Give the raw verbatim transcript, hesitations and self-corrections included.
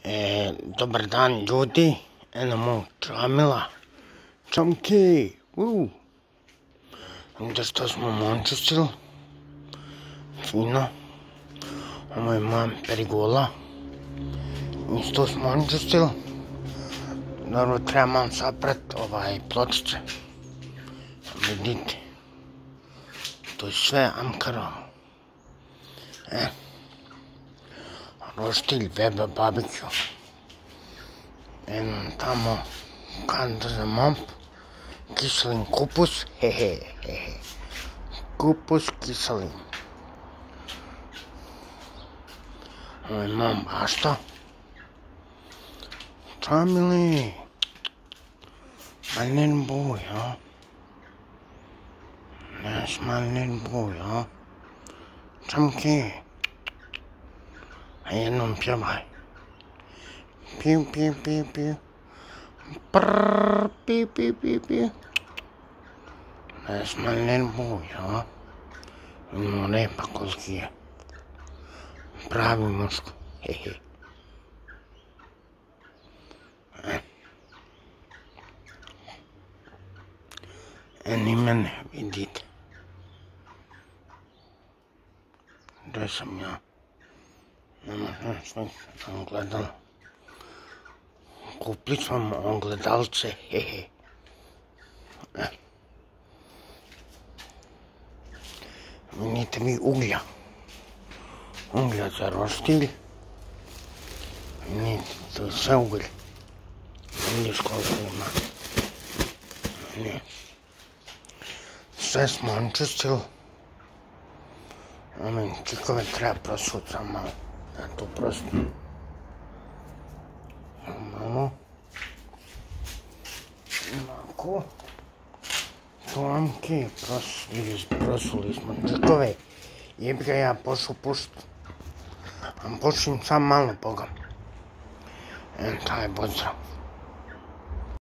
E, dobar dan ljudi, eno mog čamila, Amke, uuu, da što smo mončustili, fino, ovo je mam perigola, isto smo mončustili, dobro treba mam saprat ovaj pločice, vidite, to je sve Amkarovo, e. Roštilj, beba, babikju. Eno tamo kanta za momp. Kiselin kupus, hehe, hehe. Kupus kiselin. Ovo je mom bašta. Čamili. Malinen boj, ja. Neš malinen boj, ja. Čamke. A jednom pjevaj. Piu, piu, piu, piu. Prrrr, piu, piu, piu, piu. Znaš, malinen boj, a? Imamo repa koliki je. Pravi muško, hehe. Eni mene, vidite. Gdje sam ja? Nema što sam gledal. Kupili smo ogledalce, hehe. Vidite mi uglja. Uglja za roštilj. Vidite, to je sve uglj. Vidiš koliko ima. Sve smo ončistili. Ove čikove treba prosuti sam malo. Da to prosto. Malo. Ovako. To Amke, prosuli smo čikove. Jebi ga ja pošao pušt. A počnem sam malo Boga. En taj pozdrav.